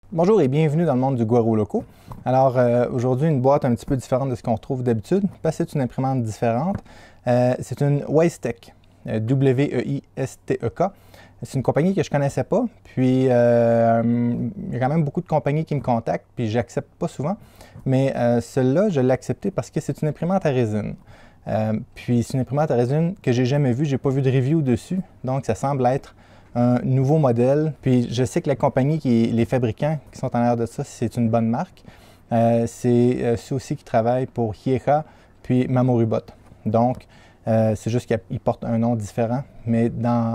Bonjour et bienvenue dans le monde du Guaro Loco. Alors aujourd'hui une boîte un petit peu différente de ce qu'on retrouve d'habitude parce que c'est une imprimante différente. C'est une Weistek, W-E-I-S-T-E-K. C'est une compagnie que je ne connaissais pas, puis il y a quand même beaucoup de compagnies qui me contactent, puis j'accepte pas souvent. Mais celle-là, je l'ai acceptée parce que c'est une imprimante à résine. Puis c'est une imprimante à résine que j'ai jamais vue, j'ai pas vu de review dessus, donc ça semble être un nouveau modèle. Puis je sais que la compagnie, les fabricants qui sont en arrière de ça, c'est une bonne marque. C'est ceux aussi qui travaillent pour Hieha puis Mamorubot. Donc, c'est juste qu'ils portent un nom différent, mais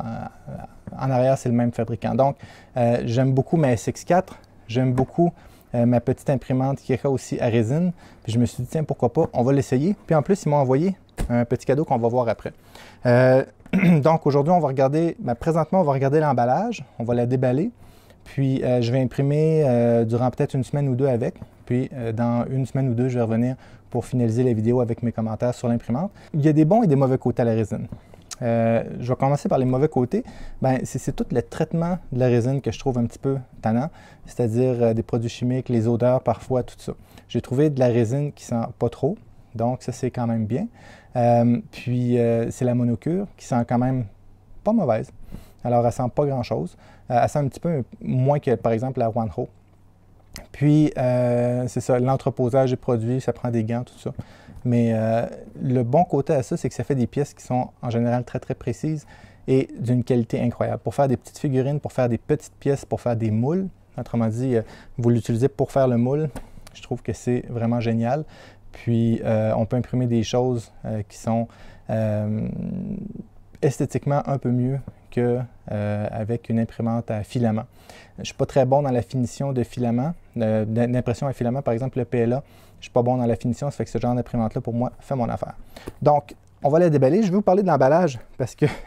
en arrière, c'est le même fabricant. Donc, j'aime beaucoup ma SX4, j'aime beaucoup ma petite imprimante Hieha aussi à résine. Puis je me suis dit, tiens, pourquoi pas, on va l'essayer. Puis en plus, ils m'ont envoyé un petit cadeau qu'on va voir après. Donc aujourd'hui, on va regarder, présentement, on va regarder l'emballage, on va la déballer, puis je vais imprimer durant peut-être une semaine ou deux avec, puis dans une semaine ou deux, je vais revenir pour finaliser la vidéo avec mes commentaires sur l'imprimante. Il y a des bons et des mauvais côtés à la résine. Je vais commencer par les mauvais côtés. C'est tout le traitement de la résine que je trouve un petit peu tannant, c'est-à-dire des produits chimiques, les odeurs parfois, tout ça. J'ai trouvé de la résine qui sent pas trop, donc ça c'est quand même bien. Puis c'est la monocure qui sent quand même pas mauvaise. Alors elle sent pas grand-chose. Elle sent un petit peu moins que par exemple la Wanhao. Puis c'est ça, l'entreposage des produits, ça prend des gants, tout ça. Mais le bon côté à ça, c'est que ça fait des pièces qui sont en général très très précises et d'une qualité incroyable. Pour faire des petites figurines, pour faire des petites pièces, pour faire des moules, autrement dit, vous l'utilisez pour faire le moule, je trouve que c'est vraiment génial. Puis, on peut imprimer des choses qui sont esthétiquement un peu mieux qu'avec une imprimante à filament. Je ne suis pas très bon dans la finition de filament, d'impression à filament. Par exemple, le PLA, je ne suis pas bon dans la finition, ça fait que ce genre d'imprimante-là, pour moi, fait mon affaire. Donc, on va la déballer. Je vais vous parler de l'emballage parce que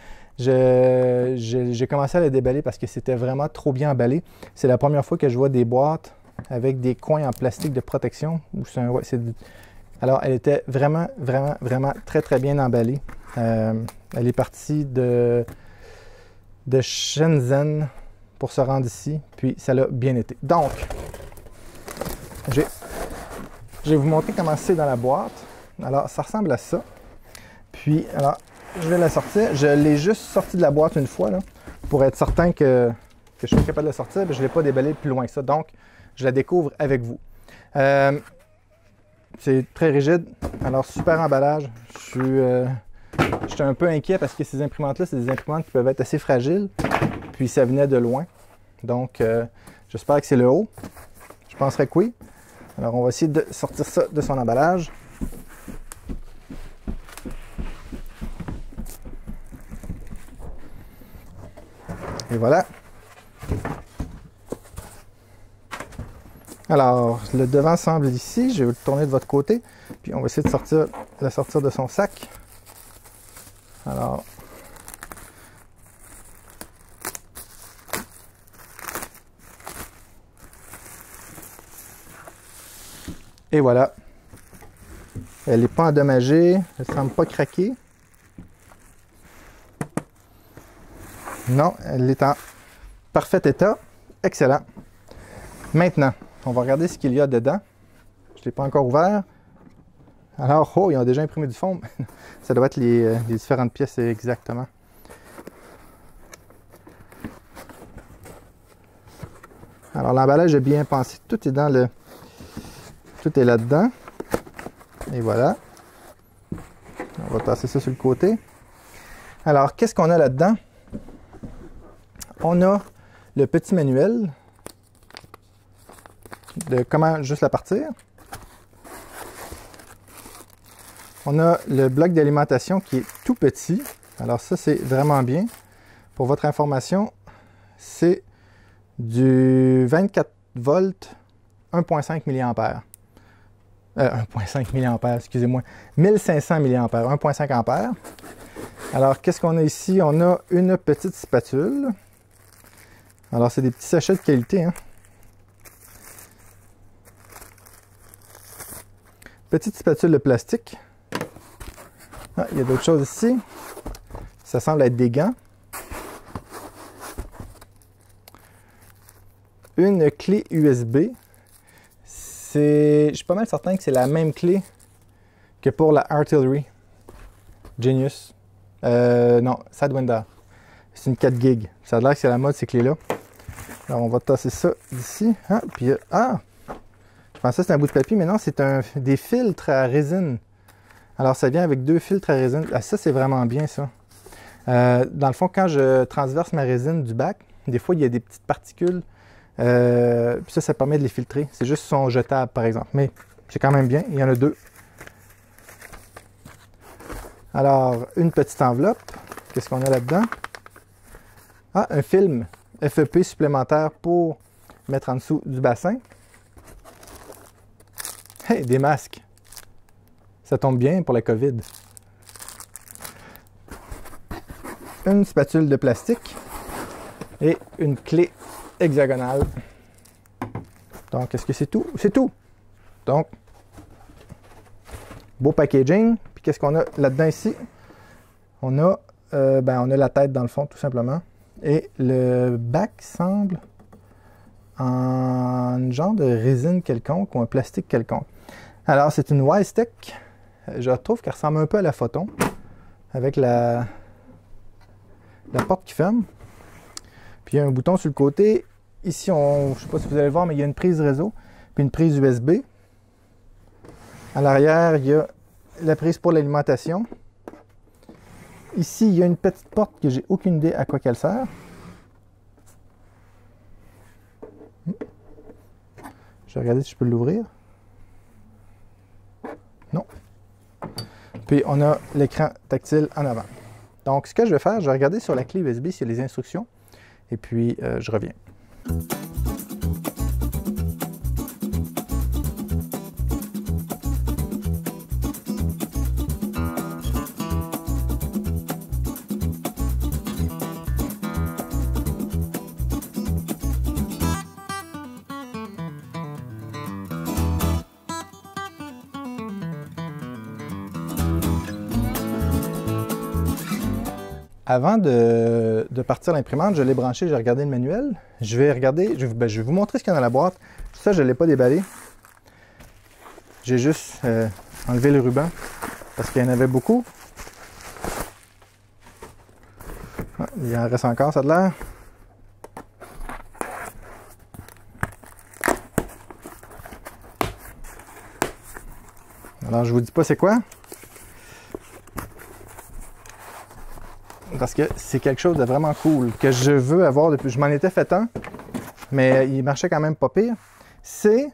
j'ai commencé à la déballer parce que c'était vraiment trop bien emballé. C'est la première fois que je vois des boîtes avec des coins en plastique de protection. Alors, elle était vraiment, vraiment, vraiment très, très bien emballée. Elle est partie de Shenzhen pour se rendre ici, puis ça l'a bien été. Donc, je vais vous montrer comment c'est dans la boîte. Alors, ça ressemble à ça. Puis, alors, je vais la sortir. Je l'ai juste sortie de la boîte une fois, là, pour être certain que je suis capable de la sortir, mais je ne l'ai pas déballée plus loin que ça. Donc, je la découvre avec vous. C'est très rigide. Alors, super emballage. Je suis un peu inquiet parce que ces imprimantes-là, c'est des imprimantes qui peuvent être assez fragiles. Puis, ça venait de loin. Donc, j'espère que c'est le haut. Je penserais que oui. Alors, on va essayer de sortir ça de son emballage. Et voilà. Alors, le devant semble ici. Je vais le tourner de votre côté. Puis, on va essayer de la sortir de son sac. Alors, et voilà. Elle n'est pas endommagée. Elle ne semble pas craquer. Non, elle est en parfait état. Excellent. Maintenant, on va regarder ce qu'il y a dedans. Je ne l'ai pas encore ouvert. Alors, oh, ils ont déjà imprimé du fond. Ça doit être les différentes pièces exactement. Alors, l'emballage est bien pensé. Tout est tout est là-dedans. Et voilà. On va passer ça sur le côté. Alors, qu'est-ce qu'on a là-dedans? On a le petit manuel de comment juste la partir. On a le bloc d'alimentation qui est tout petit. Alors ça, c'est vraiment bien. Pour votre information, c'est du 24 volts, 1.5 mA. 1.5 mA, excusez-moi. 1500 mA, 1.5 ampères. Alors, qu'est-ce qu'on a ici? On a une petite spatule. Alors, c'est des petits sachets de qualité, hein? Petite spatule de plastique. Ah, il y a d'autres choses ici. Ça semble être des gants. une clé USB. Je suis pas mal certain que c'est la même clé que pour la Artillery Genius. Non, Sidewinder. C'est une 4 GB. Ça a l'air que c'est la mode, ces clés-là. Alors, on va tasser ça d'ici. Ah, puis, je pensais que c'était un bout de papier, mais non, c'est des filtres à résine. Alors, ça vient avec 2 filtres à résine. Ah, ça, c'est vraiment bien, ça. Dans le fond, quand je transverse ma résine du bac, des fois, il y a des petites particules. Puis ça permet de les filtrer. C'est juste son jetable, par exemple. Mais c'est quand même bien. Il y en a 2. Alors, une petite enveloppe. Qu'est-ce qu'on a là-dedans? Ah, un film FEP supplémentaire pour mettre en dessous du bassin. Hey, des masques. Ça tombe bien pour la COVID. Une spatule de plastique et une clé hexagonale. Donc, est-ce que c'est tout? C'est tout! Donc, beau packaging. Puis qu'est-ce qu'on a là-dedans ici? On a la tête dans le fond, tout simplement. Et le bac semble en genre de résine quelconque ou un plastique quelconque. Alors, c'est une Wisec. Je trouve qu'elle ressemble un peu à la Photon, avec la porte qui ferme. Puis il y a un bouton sur le côté. Ici, je ne sais pas si vous allez le voir, mais il y a une prise réseau, puis une prise USB. À l'arrière, il y a la prise pour l'alimentation. Ici, il y a une petite porte que j'ai aucune idée à quoi qu'elle sert. Je vais regarder si je peux l'ouvrir. Non. Puis on a l'écran tactile en avant. Donc, ce que je vais faire, je vais regarder sur la clé USB s'il y a les instructions. Et puis, je reviens. Avant de partir l'imprimante, je l'ai branché, j'ai regardé le manuel. Je vais regarder, je vais vous montrer ce qu'il y a dans la boîte. Ça, je ne l'ai pas déballé. J'ai juste enlevé le ruban parce qu'il y en avait beaucoup. Ah, il en reste encore, ça a de l'air. Alors, je vous dis pas c'est quoi. Parce que c'est quelque chose de vraiment cool que je veux avoir depuis. Je m'en étais fait un, mais il marchait quand même pas pire. C'est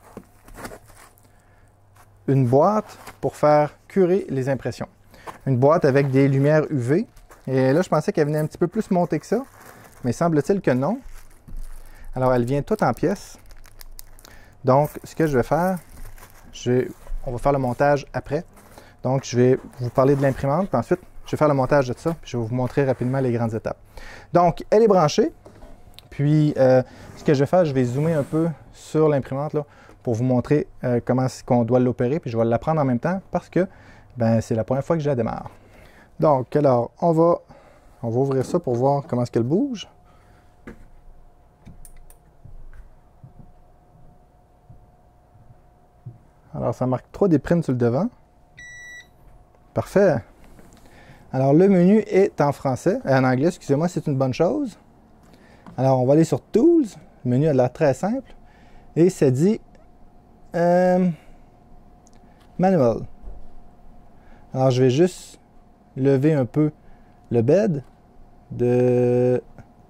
une boîte pour faire curer les impressions. Une boîte avec des lumières UV. Et là, je pensais qu'elle venait un petit peu plus montée que ça, mais semble-t-il que non. Alors, elle vient toute en pièces. Donc, ce que je vais faire, on va faire le montage après. Donc, je vais vous parler de l'imprimante, puis ensuite, je vais faire le montage de ça, puis je vais vous montrer rapidement les grandes étapes. Donc, elle est branchée. Puis, ce que je vais faire, je vais zoomer un peu sur l'imprimante là, pour vous montrer comment est-ce qu'on doit l'opérer. Puis, je vais l'apprendre en même temps parce que c'est la première fois que je la démarre. Donc, alors, on va ouvrir ça pour voir comment est-ce qu'elle bouge. Alors, ça marque 3D print sur le devant. Parfait. Alors, le menu est en français, en anglais, excusez-moi, c'est une bonne chose. Alors, on va aller sur Tools. Le menu a l'air très simple. Et ça dit Manual. Alors, je vais juste lever un peu le bed de...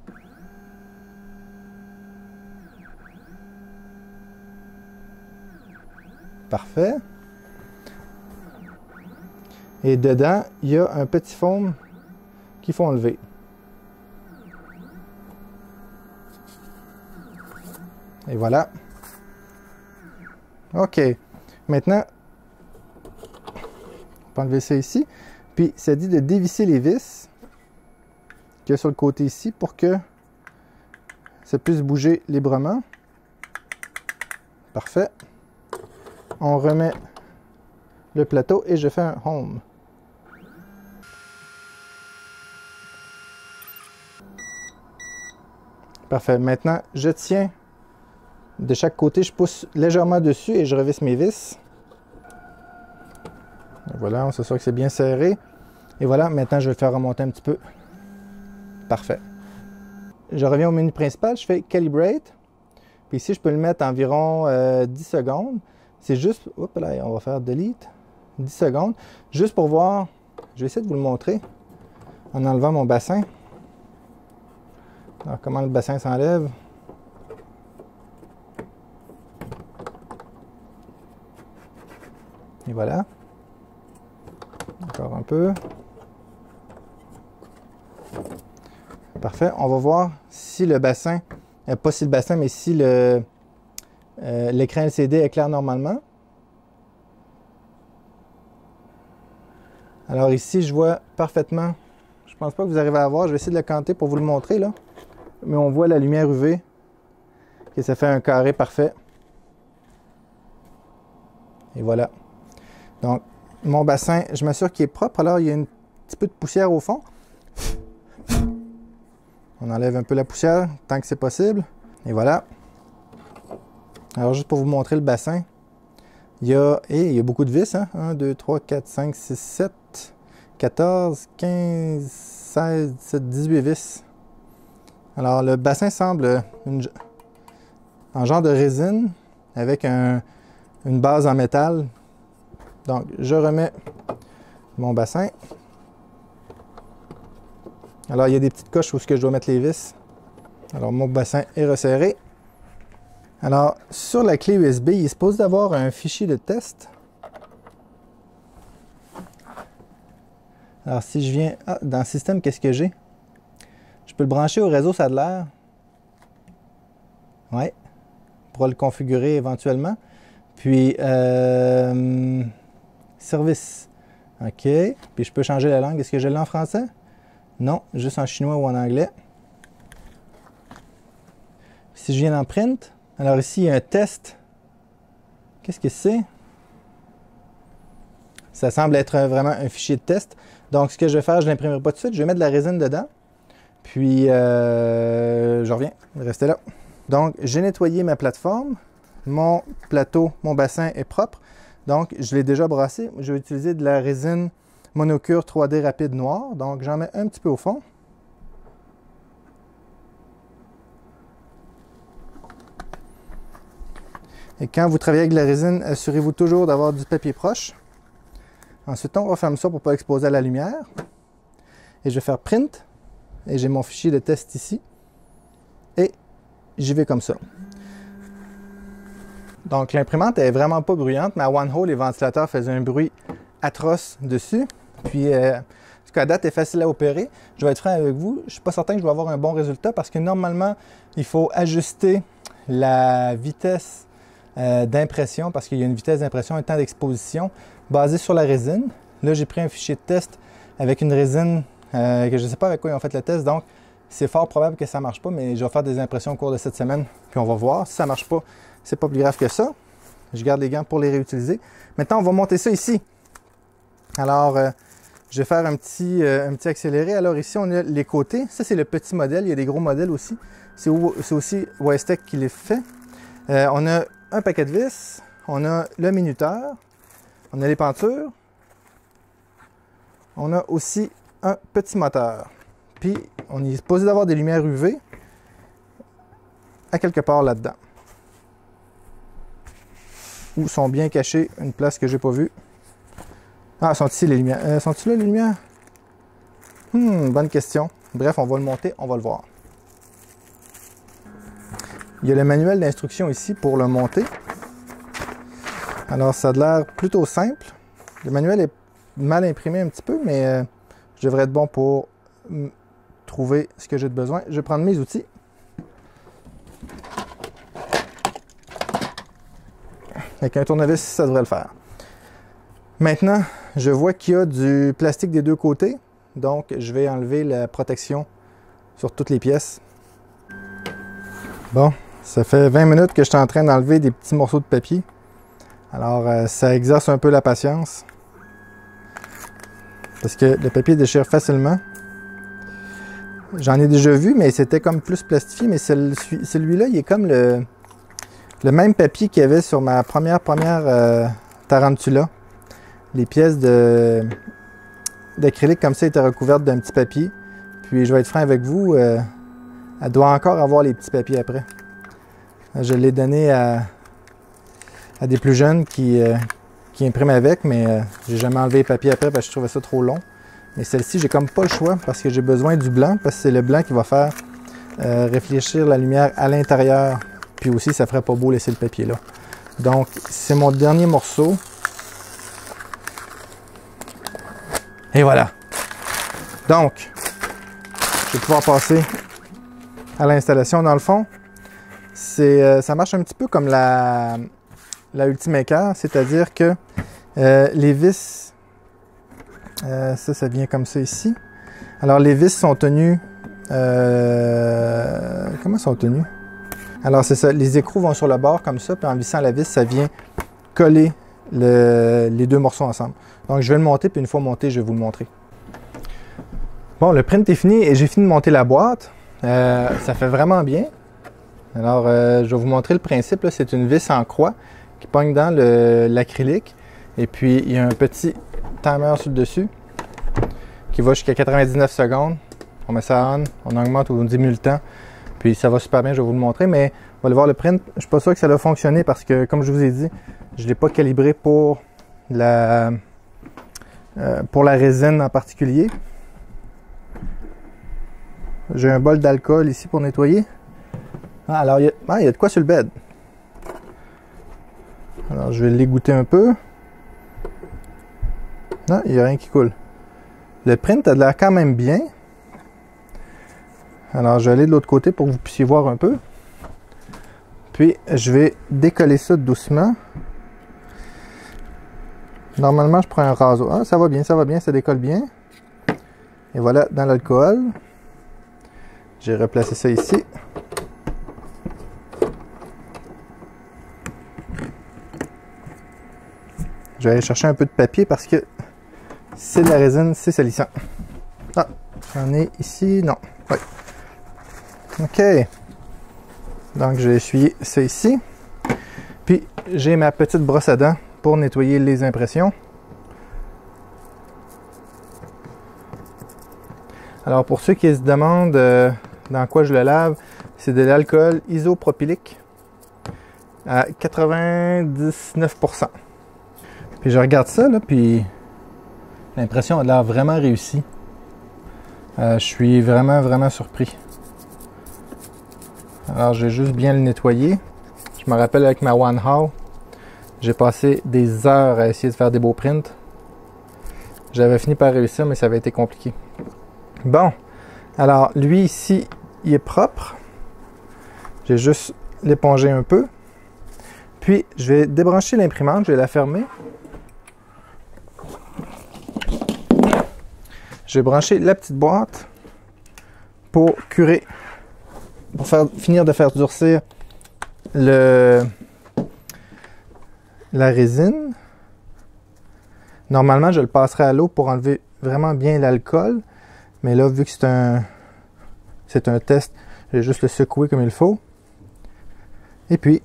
Parfait. Et dedans, il y a un petit foam qu'il faut enlever. Et voilà. OK. Maintenant, on peut enlever ça ici. Puis, ça dit de dévisser les vis qu'il y a sur le côté ici pour que ça puisse bouger librement. Parfait. On remet le plateau et je fais un home. Parfait. Maintenant, je tiens De chaque côté, je pousse légèrement dessus et je revisse mes vis. Et voilà, on s'assure que c'est bien serré. Et voilà, maintenant je vais le faire remonter un petit peu. Parfait. Je reviens au menu principal, je fais Calibrate. Puis ici, je peux le mettre environ 10 secondes. C'est juste, hop là, on va faire Delete. 10 secondes. Juste pour voir, je vais essayer de vous le montrer en enlevant mon bassin. Alors, comment le bassin s'enlève. Et voilà. Encore un peu. Parfait. On va voir si le bassin, pas si le bassin, mais si l'écran LCD éclaire normalement. Alors ici, je vois parfaitement. Je pense pas que vous arrivez à voir. Je vais essayer de le canter pour vous le montrer là. Mais on voit la lumière UV. Et ça fait un carré parfait. Et voilà. Donc, mon bassin, je m'assure qu'il est propre. Alors, il y a un petit peu de poussière au fond. On enlève un peu la poussière tant que c'est possible. Et voilà. Alors, juste pour vous montrer le bassin, il y a beaucoup de vis. Hein? 1, 2, 3, 4, 5, 6, 7, 14, 15, 16, 17, 18 vis. Alors, le bassin semble en genre de résine avec une base en métal. Donc, je remets mon bassin. Alors, il y a des petites coches où je dois mettre les vis. Alors, mon bassin est resserré. Alors, sur la clé USB, il est supposé d'avoir un fichier de test. Alors, si je viens dans le système, qu'est-ce que j'ai? Je peux le brancher au réseau Sadler. Ouais. Pour le configurer éventuellement. Puis, service. OK. Puis, je peux changer la langue. Est-ce que je l'ai en français? Non, juste en chinois ou en anglais. Si je viens dans Print, alors ici, il y a un test. Qu'est-ce que c'est? Ça semble être vraiment un fichier de test. Donc, ce que je vais faire, je ne l'imprimerai pas tout de suite. Je vais mettre de la résine dedans. Puis, je reviens. Restez là. Donc, j'ai nettoyé ma plateforme. Mon plateau, mon bassin est propre. Donc, je l'ai déjà brassé. Je vais utiliser de la résine monocure 3D rapide noire. Donc, j'en mets un petit peu au fond. Et quand vous travaillez avec de la résine, assurez-vous toujours d'avoir du papier proche. Ensuite, on referme ça pour ne pas exposer à la lumière. Et je vais faire Print. Et j'ai mon fichier de test ici. Et j'y vais comme ça. Donc, l'imprimante est vraiment pas bruyante, mais à One Hole, les ventilateurs faisaient un bruit atroce dessus. Puis, ce qu'à date est facile à opérer. Je vais être franc avec vous, je ne suis pas certain que je vais avoir un bon résultat parce que normalement, il faut ajuster la vitesse d'impression parce qu'il y a une vitesse d'impression, un temps d'exposition basé sur la résine. Là, j'ai pris un fichier de test avec une résine que je ne sais pas avec quoi ils ont fait le test, donc c'est fort probable que ça ne marche pas, mais je vais faire des impressions au cours de cette semaine, puis on va voir. Si ça ne marche pas, c'est pas plus grave que ça. Je garde les gants pour les réutiliser. Maintenant, on va monter ça ici. Alors, je vais faire un petit accéléré. Alors ici, on a les côtés. Ça, c'est le petit modèle. Il y a des gros modèles aussi. C'est aussi Westech qui les fait. On a un paquet de vis. On a le minuteur. On a les pentures. On a aussi un petit moteur. Puis, on est supposé d'avoir des lumières UV à quelque part là-dedans. Ou sont bien cachées, une place que j'ai pas vue. Ah, sont ici les lumières. Sont-ils là les lumières? Bonne question. Bref, on va le monter, on va le voir. Il y a le manuel d'instruction ici pour le monter. Alors, ça a l'air plutôt simple. Le manuel est mal imprimé un petit peu, mais je devrais être bon pour trouver ce que j'ai de besoin. Je vais prendre mes outils. Avec un tournevis, ça devrait le faire. Maintenant, je vois qu'il y a du plastique des deux côtés. Donc, je vais enlever la protection sur toutes les pièces. Bon, ça fait 20 minutes que je suis en train d'enlever des petits morceaux de papier. Alors, ça exerce un peu la patience. Parce que le papier déchire facilement. J'en ai déjà vu, mais c'était comme plus plastifié. Mais celui-là, il est comme le même papier qu'il y avait sur ma première Tarantula. Les pièces d'acrylique comme ça étaient recouvertes d'un petit papier. Puis je vais être franc avec vous, elle doit encore avoir les petits papiers après. Je l'ai donné à des plus jeunes qui impriment avec, mais j'ai jamais enlevé les papiers après parce que je trouvais ça trop long. Mais celle-ci, j'ai comme pas le choix parce que j'ai besoin du blanc, parce que c'est le blanc qui va faire réfléchir la lumière à l'intérieur. Puis aussi, ça ferait pas beau laisser le papier là. Donc, c'est mon dernier morceau. Et voilà. Donc, je vais pouvoir passer à l'installation. Dans le fond, ça marche un petit peu comme la Ultimaker, c'est-à-dire que les vis, ça vient comme ça ici. Alors, les vis sont tenues... comment sont tenues? Alors, c'est ça, les écrous vont sur le bord comme ça, puis en vissant la vis, ça vient coller les deux morceaux ensemble. Donc, je vais le monter, puis une fois monté, je vais vous le montrer. Bon, le print est fini et j'ai fini de monter la boîte. Ça fait vraiment bien. Alors, je vais vous montrer le principe. C'est une vis en croix qui pogne dans l'acrylique. Et puis, il y a un petit timer sur le dessus qui va jusqu'à 99 secondes. On met ça on augmente ou on diminue le temps. Puis, ça va super bien, je vais vous le montrer. Mais, on va aller voir le print. Je ne suis pas sûr que ça va fonctionner parce que, comme je vous ai dit, je ne l'ai pas calibré pour la résine en particulier. J'ai un bol d'alcool ici pour nettoyer. Ah, alors, il y a de quoi sur le bed. Alors, je vais l'égoutter un peu. Non, il n'y a rien qui coule. Le print a de l'air quand même bien. Alors, je vais aller de l'autre côté pour que vous puissiez voir un peu. Puis, je vais décoller ça doucement. Normalement, je prends un rasoir. Ah, ça va bien, ça décolle bien. Et voilà, dans l'alcool. J'ai replacé ça ici. Je vais aller chercher un peu de papier parce que c'est de la résine, c'est salissant. Ah, j'en ai ici, non. Oui. OK. Donc, je vais essuyer ça ici. Puis, j'ai ma petite brosse à dents pour nettoyer les impressions. Alors, pour ceux qui se demandent dans quoi je le lave, c'est de l'alcool isopropylique à 99%. Puis je regarde ça, là, puis l'impression a l'air vraiment réussie. Je suis vraiment surpris. Alors, je vais juste bien le nettoyer. Je me rappelle avec ma One How, j'ai passé des heures à essayer de faire des beaux prints. J'avais fini par réussir, mais ça avait été compliqué. Bon, alors lui ici, il est propre. J'ai juste l'épongé un peu. Puis, je vais débrancher l'imprimante, je vais la fermer. Je vais brancher la petite boîte pour curer, pour finir de faire durcir la résine. Normalement, je le passerai à l'eau pour enlever vraiment bien l'alcool. Mais là, vu que c'est un test, je vais juste le secouer comme il faut. Et puis,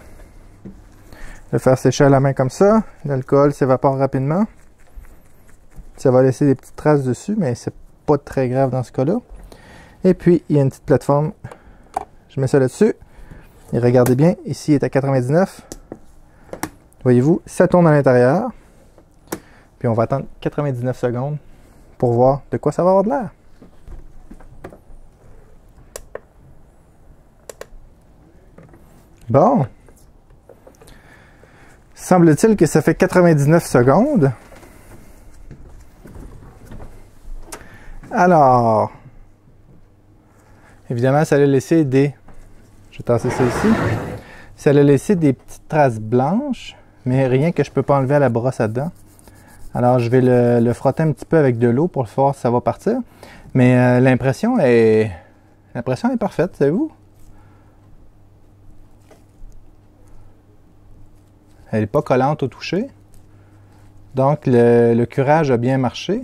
le faire sécher à la main comme ça. L'alcool s'évapore rapidement. Ça va laisser des petites traces dessus, mais c'est pas très grave dans ce cas-là. Et puis, il y a une petite plateforme. Je mets ça là-dessus. Et regardez bien, ici, il est à 99. Voyez-vous, ça tourne à l'intérieur. Puis, on va attendre 99 secondes pour voir de quoi ça va avoir de l'air. Bon. Semble-t-il que ça fait 99 secondes. Alors, évidemment, ça a laissé des... Je vais tasser ça ici. Ça a laissé des petites traces blanches, mais rien que je ne peux pas enlever à la brosse à dents. Alors, je vais le frotter un petit peu avec de l'eau pour voir si ça va partir. Mais l'impression est parfaite, savez-vous? Elle n'est pas collante au toucher. Donc, le curage a bien marché.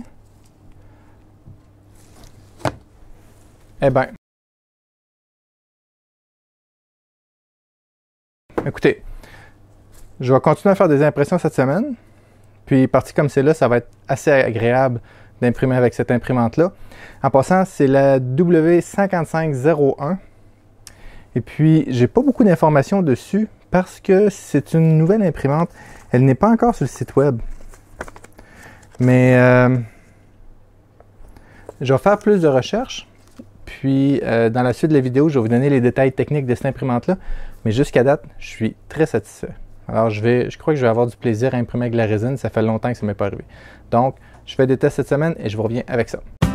Eh bien, Écoutez, je vais continuer à faire des impressions cette semaine. Puis, parti comme c'est là, ça va être assez agréable d'imprimer avec cette imprimante-là. En passant, c'est la W5501. Et puis, j'ai pas beaucoup d'informations dessus parce que c'est une nouvelle imprimante. Elle n'est pas encore sur le site web. Mais je vais faire plus de recherches. Puis, dans la suite de la vidéo, je vais vous donner les détails techniques de cette imprimante-là. Mais jusqu'à date, je suis très satisfait. Alors, je crois que je vais avoir du plaisir à imprimer avec de la résine. Ça fait longtemps que ça ne m'est pas arrivé. Donc, je fais des tests cette semaine et je vous reviens avec ça.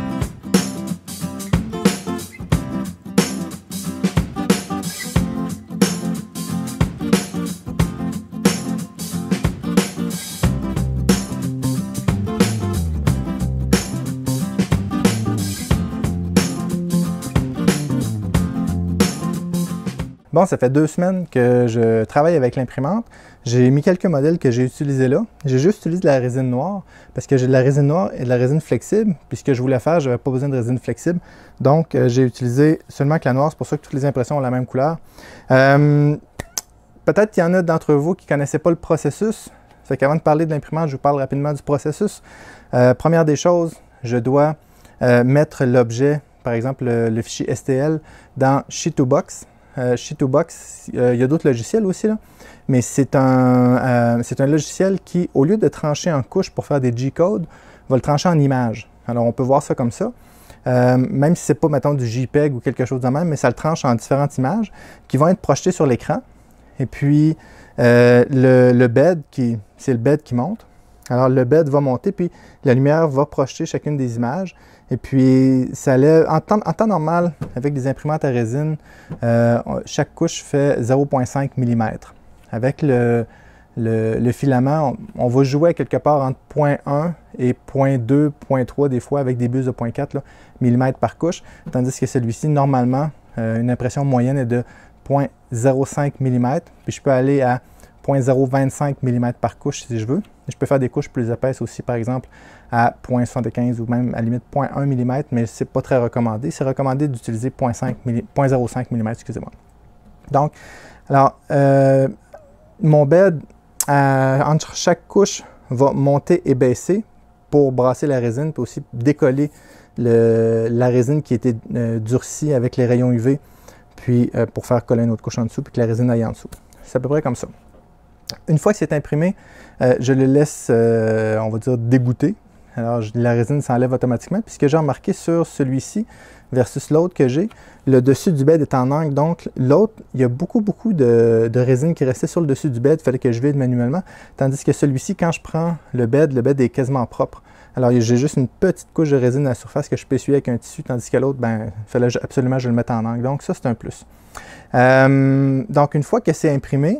Bon, ça fait 2 semaines que je travaille avec l'imprimante. J'ai mis quelques modèles que j'ai utilisés là. J'ai juste utilisé de la résine noire parce que j'ai de la résine noire et de la résine flexible. Puis ce que je voulais faire, je n'avais pas besoin de résine flexible. Donc, j'ai utilisé seulement que la noire. C'est pour ça que toutes les impressions ont la même couleur. Peut-être qu'il y en a d'entre vous qui ne connaissaient pas le processus. Fait qu'avant de parler de l'imprimante, je vous parle rapidement du processus. Première des choses, je dois mettre l'objet, par exemple le fichier STL, dans Sheet2Box. Sheet2Box, il y a d'autres logiciels aussi, là, mais c'est un logiciel qui, au lieu de trancher en couches pour faire des G-codes, va le trancher en images. Alors, on peut voir ça comme ça. Même si ce n'est pas, mettons, du JPEG ou quelque chose de même, mais ça le tranche en différentes images qui vont être projetées sur l'écran. Et puis, le bed, c'est le bed qui monte. Alors, le bed va monter, puis la lumière va projeter chacune des images. Et puis, ça lève, en temps normal, avec des imprimantes à résine, chaque couche fait 0,5 mm. Avec le filament, on va jouer quelque part entre 0,1 et 0,2, 0,3 des fois, avec des bus de 0,4 mm par couche. Tandis que celui-ci, normalement, une impression moyenne est de 0,05 mm. Puis je peux aller à 0,025 mm par couche si je veux. Je peux faire des couches plus épaisses aussi, par exemple, à 0,75 ou même à la limite 0,1 mm, mais ce n'est pas très recommandé. C'est recommandé d'utiliser 0,05 mm, excusez-moi. Donc, alors, mon bed, entre chaque couche, va monter et baisser pour brasser la résine, puis aussi décoller la résine qui était durcie avec les rayons UV, puis pour faire coller une autre couche en dessous, puis que la résine aille en dessous. C'est à peu près comme ça. Une fois que c'est imprimé, je le laisse, on va dire, dégoûter. Alors, la résine s'enlève automatiquement. Puis ce que j'ai remarqué sur celui-ci versus l'autre que j'ai, le dessus du bed est en angle. Donc, l'autre, il y a beaucoup de résine qui restait sur le dessus du bed. Il fallait que je vide manuellement. Tandis que celui-ci, quand je prends le bed est quasiment propre. Alors, j'ai juste une petite couche de résine à la surface que je peux essuyer avec un tissu. Tandis que l'autre, il fallait absolument que je le mette en angle. Donc, ça, c'est un plus. Donc, une fois que c'est imprimé,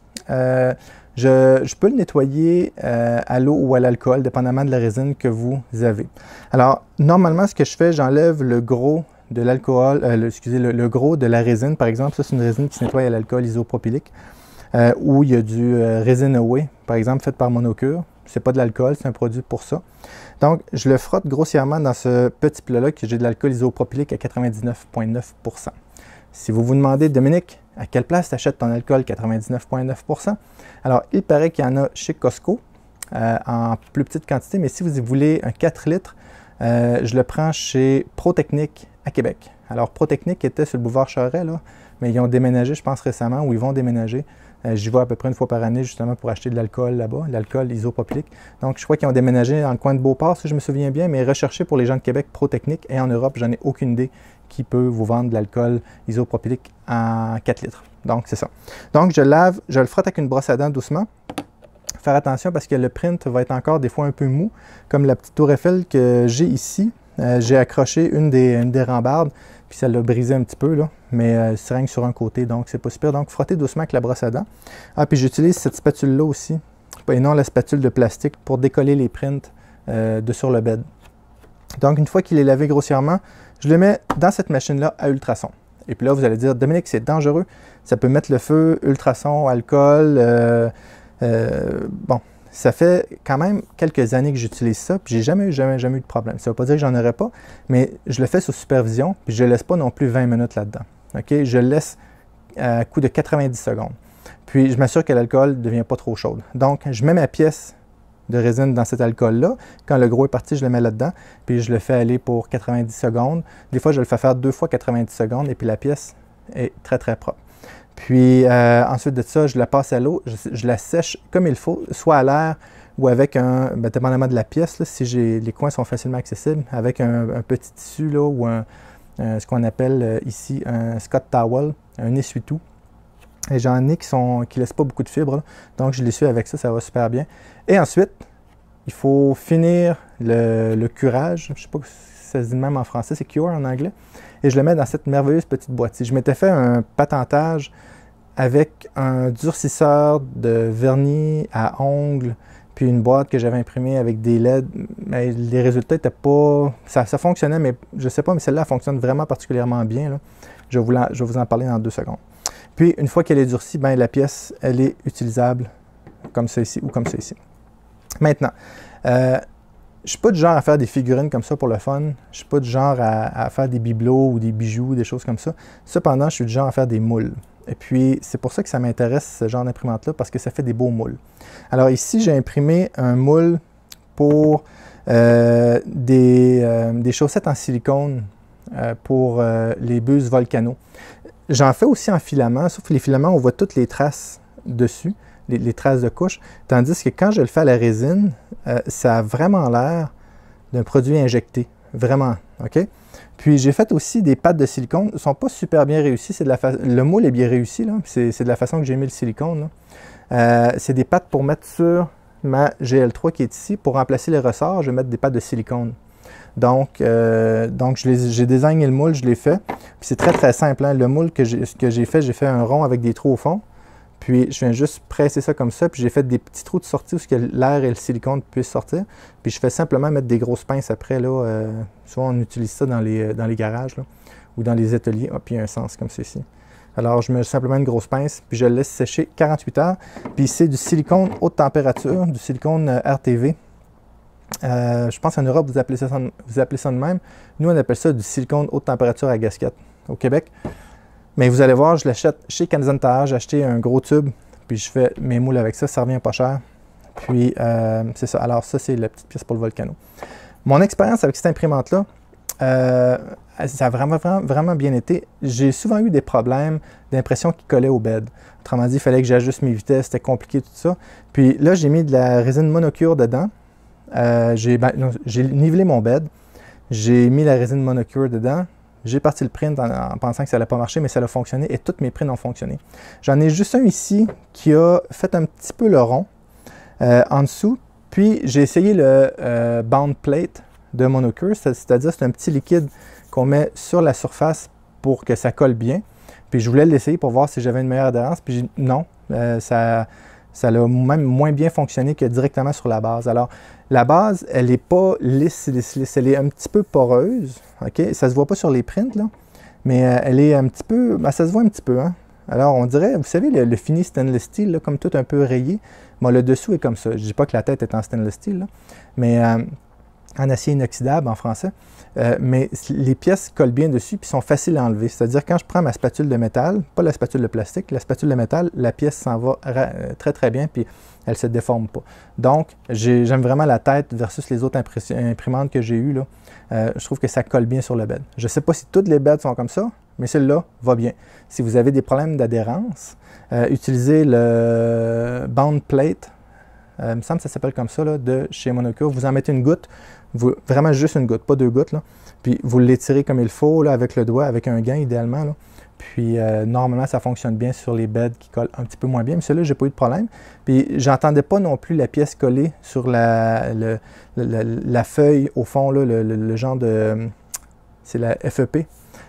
je peux le nettoyer à l'eau ou à l'alcool, dépendamment de la résine que vous avez. Alors, normalement, ce que je fais, j'enlève le gros de l'alcool, le gros de la résine, par exemple. Ça, c'est une résine qui se nettoie à l'alcool isopropylique, ou il y a du Resin Away, par exemple, fait par Monocure. C'est pas de l'alcool, c'est un produit pour ça. Donc, je le frotte grossièrement dans ce petit plat-là que j'ai de l'alcool isopropylique à 99,9 %. Si vous vous demandez, Dominique, à quelle place tu achètes ton alcool 99,9 %? Alors, il paraît qu'il y en a chez Costco en plus petite quantité, mais si vous voulez un 4 litres, je le prends chez ProTechnique à Québec. Alors, ProTechnique était sur le boulevard Charest, là, mais ils ont déménagé, je pense, récemment, ou ils vont déménager. J'y vais à peu près une fois par année, justement, pour acheter de l'alcool là-bas, l'alcool isopropylique. Donc, je crois qu'ils ont déménagé dans le coin de Beauport, si je me souviens bien, mais recherchez pour les gens de Québec ProTechnique, et en Europe, j'en ai aucune idée qui peut vous vendre de l'alcool isopropylique en 4 litres. Donc, c'est ça. Donc, je le frotte avec une brosse à dents doucement. Faire attention parce que le print va être encore des fois un peu mou, comme la petite tour Eiffel que j'ai ici. J'ai accroché une des rambardes, puis ça l'a brisé un petit peu, là, mais c'est rien que sur un côté, donc c'est pas super. Donc, frottez doucement avec la brosse à dents. Ah, puis j'utilise cette spatule-là aussi, et non la spatule de plastique, pour décoller les prints de sur le bed. Donc, une fois qu'il est lavé grossièrement, je le mets dans cette machine-là à ultrasons. Et puis là, vous allez dire, Dominique, c'est dangereux. Ça peut mettre le feu, ultrasons, alcool. Bon, ça fait quand même quelques années que j'utilise ça, puis j'ai jamais eu de problème. Ça ne veut pas dire que j'en aurais pas, mais je le fais sous supervision, puis je ne laisse pas non plus 20 minutes là-dedans. OK? Je le laisse à coup de 90 secondes. Puis je m'assure que l'alcool ne devient pas trop chaud. Donc, je mets ma pièce de résine dans cet alcool-là. Quand le gros est parti, je le mets là-dedans, puis je le fais aller pour 90 secondes. Des fois, je le fais faire 2 fois 90 secondes, et puis la pièce est très, très propre. Puis ensuite de ça, je la passe à l'eau, je la sèche comme il faut, soit à l'air ou avec un, dépendamment de la pièce, là, si les coins sont facilement accessibles, avec un petit tissu là, ou ce qu'on appelle ici un Scott Towel, un essuie-tout. Et j'en ai qui ne laissent pas beaucoup de fibres, là. Donc je l'essuie avec ça, ça va super bien. Et ensuite, il faut finir le curage. Je ne sais pas si ça se dit même en français, c'est cure en anglais. Et je le mets dans cette merveilleuse petite boîte. Je m'étais fait un patentage avec un durcisseur de vernis à ongles, puis une boîte que j'avais imprimée avec des LED. Mais les résultats n'étaient pas... Ça fonctionnait, mais je ne sais pas, mais celle-là fonctionne vraiment particulièrement bien, là. Je vais vous en parler dans 2 secondes. Puis, une fois qu'elle est durcie, ben, la pièce, elle est utilisable comme ça ici ou comme ça ici. Maintenant, je ne suis pas du genre à faire des figurines comme ça pour le fun. Je ne suis pas du genre à faire des bibelots ou des bijoux, des choses comme ça. Cependant, je suis du genre à faire des moules. Et puis, c'est pour ça que ça m'intéresse, ce genre d'imprimante-là, parce que ça fait des beaux moules. Alors ici, j'ai imprimé un moule pour des chaussettes en silicone pour les buses Volcano. J'en fais aussi en filament, sauf que les filaments, on voit toutes les traces dessus, les traces de couche, tandis que quand je le fais à la résine, ça a vraiment l'air d'un produit injecté, vraiment, OK? Puis j'ai fait aussi des pattes de silicone, elles ne sont pas super bien réussies, le moule est bien réussi, c'est de la façon que j'ai mis le silicone, c'est des pattes pour mettre sur ma GL3 qui est ici, pour remplacer les ressorts, je vais mettre des pattes de silicone. Donc j'ai désigné le moule, je l'ai fait. Puis c'est très très simple, hein? Le moule que j'ai fait un rond avec des trous au fond. Puis je viens juste presser ça comme ça. Puis j'ai fait des petits trous de sortie où l'air et le silicone puissent sortir. Puis je fais simplement mettre des grosses pinces après. Là, souvent on utilise ça dans les garages là, ou dans les ateliers. Ah, puis il y a un sens comme ceci. Alors je mets simplement une grosse pince, puis je le laisse sécher 48 heures. Puis c'est du silicone haute température, du silicone RTV. Je pense qu'en Europe, vous appelez ça de même. Nous, on appelle ça du silicone haute température à gasquette au Québec. Mais vous allez voir, je l'achète chez Canadian Tire. J'ai acheté un gros tube, puis je fais mes moules avec ça. Ça revient pas cher. Puis, c'est ça. Alors, ça, c'est la petite pièce pour le Volcano. Mon expérience avec cette imprimante-là, ça a vraiment bien été. J'ai souvent eu des problèmes d'impression qui collaient au bed. Autrement dit, il fallait que j'ajuste mes vitesses. C'était compliqué, tout ça. Puis là, j'ai mis de la résine monocure dedans. J'ai nivelé mon bed, j'ai mis la résine monocure dedans, j'ai parti le print en pensant que ça n'allait pas marcher, mais ça a fonctionné et toutes mes prints ont fonctionné. J'en ai juste un ici qui a fait un petit peu le rond en dessous, puis j'ai essayé le bound plate de monocure, c'est-à-dire c'est un petit liquide qu'on met sur la surface pour que ça colle bien. Puis je voulais l'essayer pour voir si j'avais une meilleure adhérence, puis non, ça a même moins bien fonctionné que directement sur la base. Alors, la base, elle n'est pas lisse, elle est un petit peu poreuse. OK? Ça ne se voit pas sur les prints, là, mais elle est un petit peu... ça se voit un petit peu, hein? Alors, on dirait, vous savez, le fini stainless steel, là, comme tout un peu rayé. Bon, le dessous est comme ça. Je ne dis pas que la tête est en stainless steel, là, mais en acier inoxydable en français. Mais les pièces collent bien dessus et sont faciles à enlever. C'est-à-dire, quand je prends ma spatule de métal, pas la spatule de plastique, la spatule de métal, la pièce s'en va très très bien puis elle ne se déforme pas. Donc, j'aime vraiment la tête versus les autres imprimantes que j'ai eues, là. Je trouve que ça colle bien sur le bed. Je ne sais pas si toutes les beds sont comme ça, mais celle-là va bien. Si vous avez des problèmes d'adhérence, utilisez le bound plate. Il me semble que ça s'appelle comme ça, là, de chez Monocure. Vous en mettez une goutte, vraiment juste une goutte, pas 2 gouttes, là. Puis vous l'étirez comme il faut, là, avec le doigt, avec un gant idéalement, là. Puis normalement, ça fonctionne bien sur les beds qui collent un petit peu moins bien. Mais celui-là, j'ai pas eu de problème. Puis j'entendais pas non plus la pièce collée sur la feuille au fond, là, le genre de... c'est la FEP.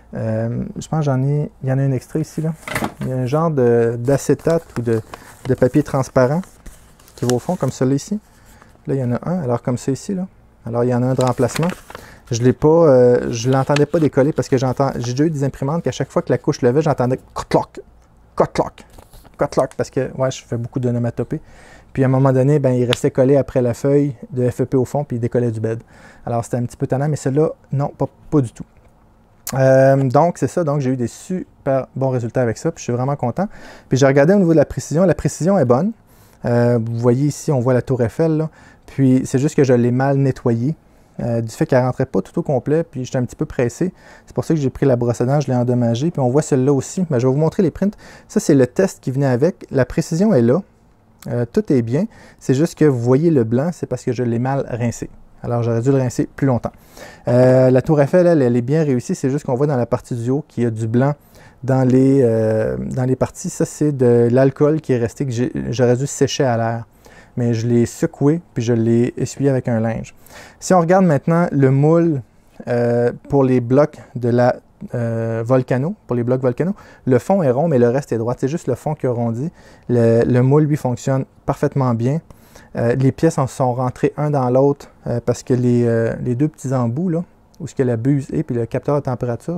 Je pense il y en a un extrait ici, là. Il y a un genre d'acétate ou de papier transparent qui va au fond, comme celui-là ici. Là, il y en a un, alors comme ça ici, là. Alors, il y en a un de remplacement. Je ne l'entendais pas décoller parce que j'ai déjà eu des imprimantes qu'à chaque fois que la couche levait, j'entendais cotlock, cotlock, cotlock, parce que ouais, je fais beaucoup d'onomatopées. Puis à un moment donné, ben, il restait collé après la feuille de FEP au fond, puis il décollait du bed. Alors c'était un petit peu tannant, mais celle-là, non, pas du tout. Donc, c'est ça. Donc, j'ai eu des super bons résultats avec ça. Puis, je suis vraiment content. Puis, j'ai regardé au niveau de la précision. La précision est bonne. Vous voyez ici, on voit la tour Eiffel, là. Puis, c'est juste que je l'ai mal nettoyée. Du fait qu'elle ne rentrait pas tout au complet. Puis, j'étais un petit peu pressé. C'est pour ça que j'ai pris la brosse à dents. Je l'ai endommagée. Puis, on voit celle-là aussi. Mais je vais vous montrer les prints. Ça, c'est le test qui venait avec. La précision est là. Tout est bien. C'est juste que vous voyez le blanc. C'est parce que je l'ai mal rincé. Alors, j'aurais dû le rincer plus longtemps. La tour Eiffel, elle est bien réussie. C'est juste qu'on voit dans la partie du haut qu'il y a du blanc dans les parties. Ça, c'est de l'alcool qui est resté, que j'aurais dû sécher à l'air. Mais je l'ai secoué, puis je l'ai essuyé avec un linge. Si on regarde maintenant le moule pour les blocs de la Volcano, pour les blocs Volcano, le fond est rond, mais le reste est droit. C'est juste le fond qui est arrondi. Le moule, lui, fonctionne parfaitement bien. Les pièces en sont rentrées un dans l'autre parce que les deux petits embouts, là, où ce que la buse est, puis le capteur de température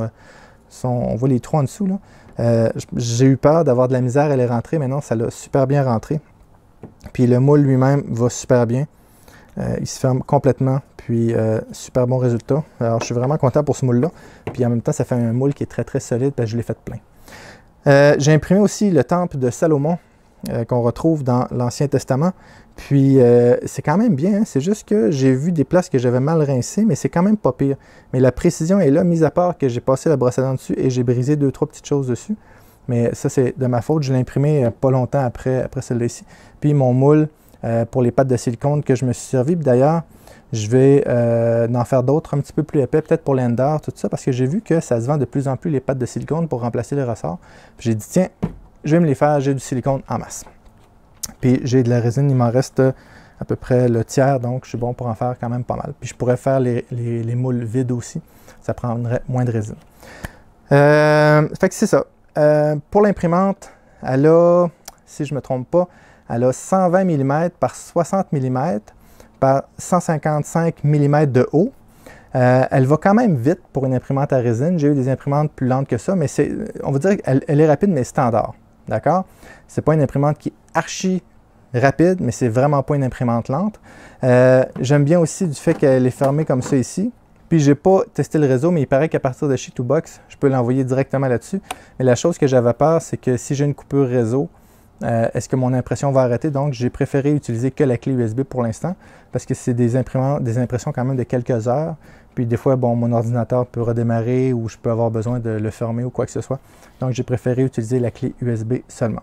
on voit les trous en dessous. J'ai eu peur d'avoir de la misère à les rentrer, mais non, ça l'a super bien rentré. Puis le moule lui-même va super bien. Il se ferme complètement, puis super bon résultat. Alors, je suis vraiment content pour ce moule-là. Puis en même temps, ça fait un moule qui est très, très solide, parce que je l'ai fait plein. J'ai imprimé aussi le temple de Salomon, qu'on retrouve dans l'Ancien Testament. Puis, c'est quand même bien, hein? C'est juste que j'ai vu des places que j'avais mal rincées, mais c'est quand même pas pire. Mais la précision est là, mis à part que j'ai passé la brosse à dents dessus et j'ai brisé 2-3 petites choses dessus. Mais ça, c'est de ma faute. Je l'ai imprimé pas longtemps après celle-là ici. Puis, mon moule pour les pattes de silicone que je me suis servi. Puis d'ailleurs, je vais en faire d'autres un petit peu plus épais, peut-être pour l'Ender, tout ça, parce que j'ai vu que ça se vend de plus en plus les pattes de silicone pour remplacer les ressorts. Puis j'ai dit, tiens, je vais me les faire, j'ai du silicone en masse. Puis j'ai de la résine, il m'en reste à peu près le tiers, donc je suis bon pour en faire quand même pas mal. Puis je pourrais faire les moules vides aussi, ça prendrait moins de résine. Fait que c'est ça. Pour l'imprimante, elle a, si je ne me trompe pas, elle a 120 mm par 60 mm par 155 mm de haut. Elle va quand même vite pour une imprimante à résine. J'ai eu des imprimantes plus lentes que ça, mais on va dire qu'elle est rapide, mais standard. D'accord? C'est pas une imprimante qui est archi rapide, mais c'est vraiment pas une imprimante lente. J'aime bien aussi du fait qu'elle est fermée comme ça ici. Puis j'ai pas testé le réseau, mais il paraît qu'à partir de Sheet2Box, je peux l'envoyer directement là-dessus. Mais la chose que j'avais peur, c'est que si j'ai une coupure réseau, est-ce que mon impression va arrêter? Donc, j'ai préféré utiliser que la clé USB pour l'instant, parce que c'est des impressions quand même de quelques heures. Puis des fois, bon, mon ordinateur peut redémarrer ou je peux avoir besoin de le fermer ou quoi que ce soit. Donc, j'ai préféré utiliser la clé USB seulement.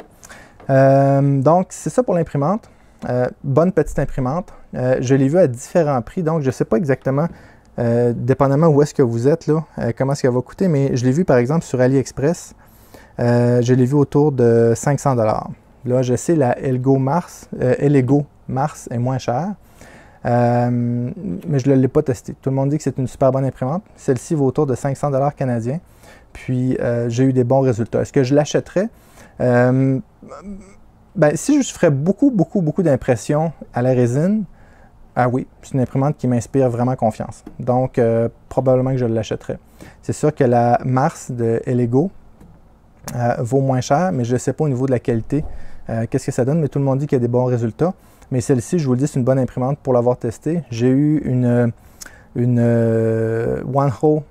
Donc, c'est ça pour l'imprimante. Bonne petite imprimante. Je l'ai vue à différents prix, donc je ne sais pas exactement, dépendamment où est-ce que vous êtes, là, comment est-ce qu'elle va coûter, mais je l'ai vue par exemple sur AliExpress. Je l'ai vue autour de 500 $. Là, je sais, la Elego Mars est moins chère. Mais je ne l'ai pas testé. Tout le monde dit que c'est une super bonne imprimante. Celle-ci vaut autour de 500 $ canadiens. Puis, j'ai eu des bons résultats. Est-ce que je l'achèterais? Si je ferais beaucoup d'impressions à la résine, ah oui, c'est une imprimante qui m'inspire vraiment confiance. Donc, probablement que je l'achèterais. C'est sûr que la Mars de Elego vaut moins cher, mais je ne sais pas au niveau de la qualité qu'est-ce que ça donne, mais tout le monde dit qu'il y a des bons résultats. Mais celle-ci, je vous le dis, c'est une bonne imprimante pour l'avoir testée. J'ai eu une Wanhao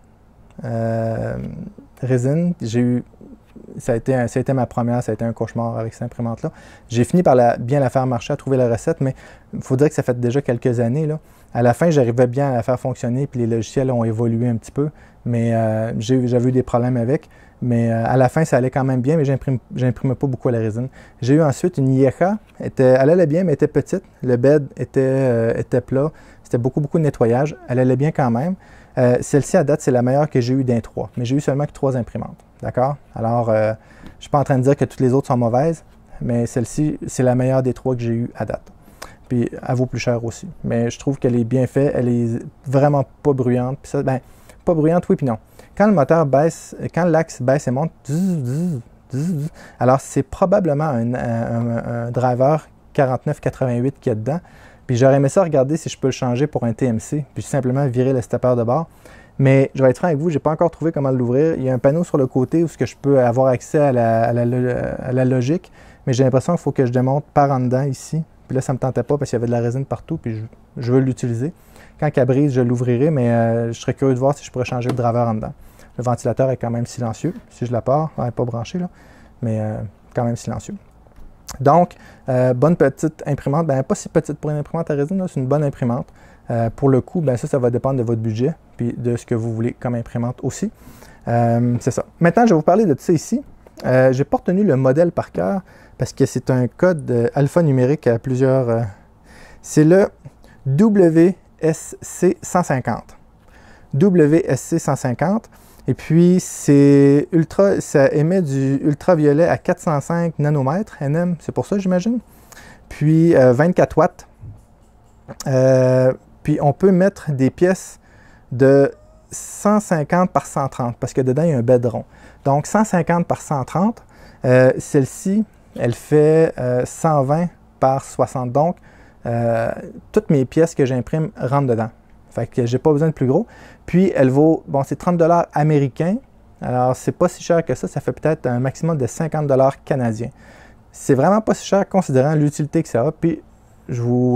résine. Ça a été ma première, ça a été un cauchemar avec cette imprimante-là. J'ai fini par bien la faire marcher, à trouver la recette, mais il faut dire que ça fait déjà quelques années, là. À la fin, j'arrivais bien à la faire fonctionner, puis les logiciels ont évolué un petit peu, mais j'avais eu des problèmes avec. Mais à la fin, ça allait quand même bien, mais j'imprimais pas beaucoup à la résine. J'ai eu ensuite une Yeka. Elle allait bien, mais elle était petite. Le bed était plat. C'était beaucoup de nettoyage. Elle allait bien quand même. Celle-ci, à date, c'est la meilleure que j'ai eue d'un 3. Mais j'ai eu seulement que 3 imprimantes. D'accord? Alors, je ne suis pas en train de dire que toutes les autres sont mauvaises, mais celle-ci, c'est la meilleure des 3 que j'ai eues à date. Puis, elle vaut plus cher aussi. Mais je trouve qu'elle est bien faite. Elle est vraiment pas bruyante. Puis ça, pas bruyante, oui, puis non. Quand le moteur baisse, quand l'axe baisse et monte, alors c'est probablement un driver 4988 qu'il y a dedans. Puis j'aurais aimé ça regarder si je peux le changer pour un TMC, puis simplement virer le stepper de bord. Mais je vais être franc avec vous, je n'ai pas encore trouvé comment l'ouvrir. Il y a un panneau sur le côté où je peux avoir accès à la logique, mais j'ai l'impression qu'il faut que je démonte par en dedans ici. Puis là, ça ne me tentait pas parce qu'il y avait de la résine partout, puis je veux l'utiliser. Quand elle brise, je l'ouvrirai, mais je serais curieux de voir si je pourrais changer le driver en dedans. Le ventilateur est quand même silencieux. Si je la pars, elle n'est pas branchée, là, mais quand même silencieux. Donc, bonne petite imprimante. Ben, pas si petite pour une imprimante à résine, c'est une bonne imprimante. Pour le coût, ben, ça va dépendre de votre budget puis de ce que vous voulez comme imprimante aussi. C'est ça. Maintenant, je vais vous parler de ça ici. Je n'ai pas retenu le modèle par cœur parce que c'est un code alphanumérique à plusieurs... c'est le WSC150. WSC150. Et puis, ça émet du ultraviolet à 405 nanomètres, nm, c'est pour ça, j'imagine. Puis, 24 watts. Puis, on peut mettre des pièces de 150 par 130, parce que dedans, il y a un bed rond. Donc, 150 par 130, celle-ci, elle fait 120 par 60. Donc, toutes mes pièces que j'imprime rentrent dedans. Fait que j'ai pas besoin de plus gros. Puis, elle vaut, bon, c'est 30 $ américains. Alors, c'est pas si cher que ça. Ça fait peut-être un maximum de 50 $ canadiens. C'est vraiment pas si cher considérant l'utilité que ça a. Puis, je vous...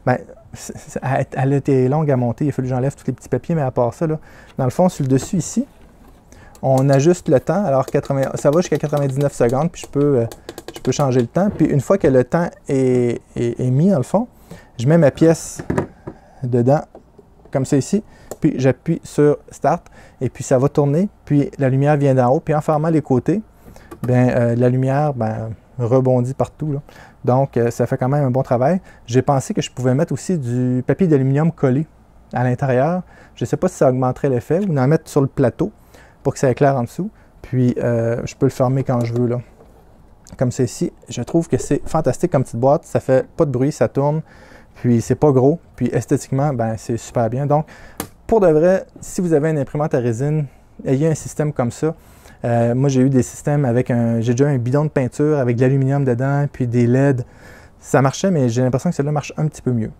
elle a été longue à monter. Il a fallu que j'enlève tous les petits papiers. Mais à part ça, là, dans le fond, sur le dessus ici, on ajuste le temps. Alors, ça va jusqu'à 99 secondes. Puis, je peux changer le temps. Puis, une fois que le temps est mis, dans le fond, je mets ma pièce dedans, comme ça ici, puis j'appuie sur Start, et puis ça va tourner, puis la lumière vient d'en haut, puis en fermant les côtés, la lumière rebondit partout, là. Donc, ça fait quand même un bon travail. J'ai pensé que je pouvais mettre aussi du papier d'aluminium collé à l'intérieur. Je ne sais pas si ça augmenterait l'effet, ou en mettre sur le plateau pour que ça éclaire en dessous, puis je peux le fermer quand je veux, là. Comme ça ici. Je trouve que c'est fantastique comme petite boîte, ça fait pas de bruit, ça tourne. Puis c'est pas gros, puis esthétiquement, c'est super bien. Donc, pour de vrai, si vous avez une imprimante à résine, ayez un système comme ça. Moi, j'ai eu des systèmes avec j'ai déjà un bidon de peinture avec de l'aluminium dedans, puis des LED. Ça marchait, mais j'ai l'impression que celle-là marche un petit peu mieux.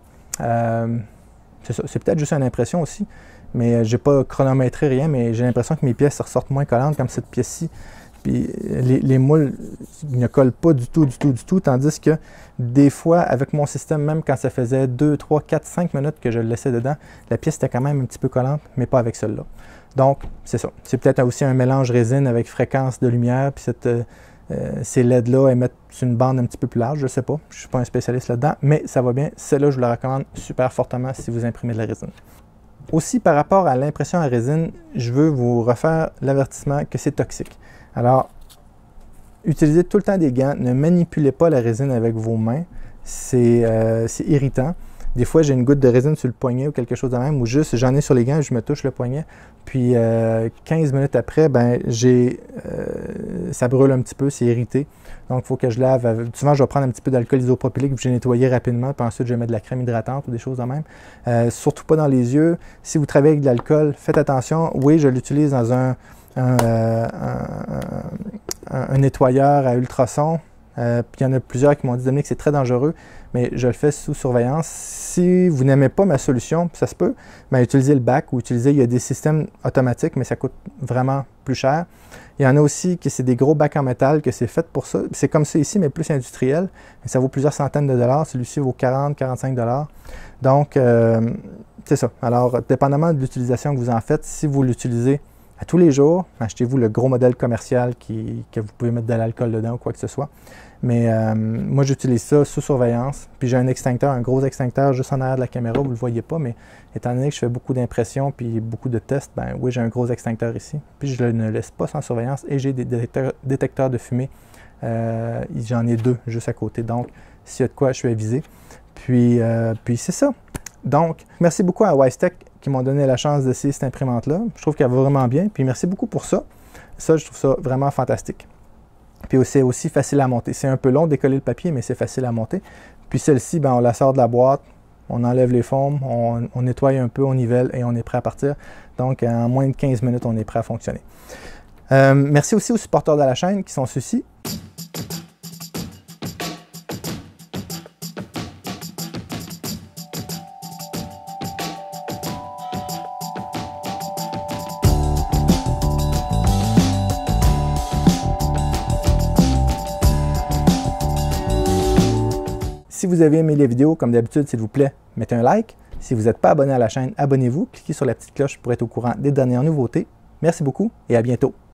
C'est ça, c'est peut-être juste une impression aussi, mais j'ai pas chronométré rien, mais j'ai l'impression que mes pièces ressortent moins collantes comme cette pièce-ci. Puis les moules ne collent pas du tout, tandis que des fois, avec mon système, même quand ça faisait 2, 3, 4, 5 minutes que je le laissais dedans, la pièce était quand même un petit peu collante, mais pas avec celle-là. Donc, c'est ça. C'est peut-être aussi un mélange résine avec fréquence de lumière, puis ces LED-là émettent une bande un petit peu plus large, je ne sais pas, je ne suis pas un spécialiste là-dedans, mais ça va bien. Celle-là, je vous la recommande super fortement si vous imprimez de la résine. Aussi, par rapport à l'impression à résine, je veux vous refaire l'avertissement que c'est toxique. Alors, utilisez tout le temps des gants. Ne manipulez pas la résine avec vos mains. C'est irritant. Des fois, j'ai une goutte de résine sur le poignet ou quelque chose de même, ou juste j'en ai sur les gants et je me touche le poignet. Puis 15 minutes après, ça brûle un petit peu, c'est irrité. Donc, il faut que je lave. Souvent, je vais prendre un petit peu d'alcool isopropylique puis je vais nettoyer rapidement. Puis ensuite, je vais mettre de la crème hydratante ou des choses de même. Surtout pas dans les yeux. Si vous travaillez avec de l'alcool, faites attention. Oui, je l'utilise dans un nettoyeur à ultrasons. Puis il y en a plusieurs qui m'ont dit Dominique, c'est très dangereux, mais je le fais sous surveillance. Si vous n'aimez pas ma solution, ça se peut, utilisez le bac ou il y a des systèmes automatiques, mais ça coûte vraiment plus cher. Il y en a aussi que c'est des gros bacs en métal, que c'est fait pour ça. C'est comme ça ici, mais plus industriel. Mais ça vaut plusieurs centaines de dollars. Celui-ci vaut 40-45 $. Donc, c'est ça. Alors, dépendamment de l'utilisation que vous en faites, si vous l'utilisez à tous les jours, achetez-vous le gros modèle commercial que vous pouvez mettre de l'alcool dedans ou quoi que ce soit. Mais moi, j'utilise ça sous surveillance. Puis j'ai un extincteur, un gros extincteur juste en arrière de la caméra. Vous ne le voyez pas, mais étant donné que je fais beaucoup d'impressions puis beaucoup de tests, oui, j'ai un gros extincteur ici. Puis je ne le laisse pas sans surveillance. Et j'ai des détecteurs de fumée. J'en ai 2 juste à côté. Donc, s'il y a de quoi, je suis avisé. Puis c'est ça. Donc, merci beaucoup à Wisetech qui m'ont donné la chance d'essayer cette imprimante-là. Je trouve qu'elle va vraiment bien. Puis merci beaucoup pour ça. Ça, je trouve ça vraiment fantastique. Puis c'est aussi facile à monter. C'est un peu long de décoller le papier, mais c'est facile à monter. Puis celle-ci, on la sort de la boîte, on enlève les formes, on nettoie un peu, on nivelle et on est prêt à partir. Donc, en moins de 15 minutes, on est prêt à fonctionner. Merci aussi aux supporters de la chaîne qui sont ceux-ci. Si vous avez aimé les vidéos, comme d'habitude, s'il vous plaît, mettez un like. Si vous n'êtes pas abonné à la chaîne, abonnez-vous. Cliquez sur la petite cloche pour être au courant des dernières nouveautés. Merci beaucoup et à bientôt.